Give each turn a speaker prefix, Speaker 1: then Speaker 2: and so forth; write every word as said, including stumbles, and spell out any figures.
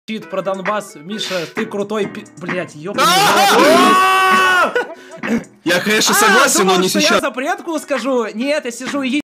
Speaker 1: Чит про Донбасс. Миша, ты крутой пи... Блять, ёбаный.
Speaker 2: Я, конечно, согласен, но не сейчас.
Speaker 1: Я запретку скажу. Нет, я сижу и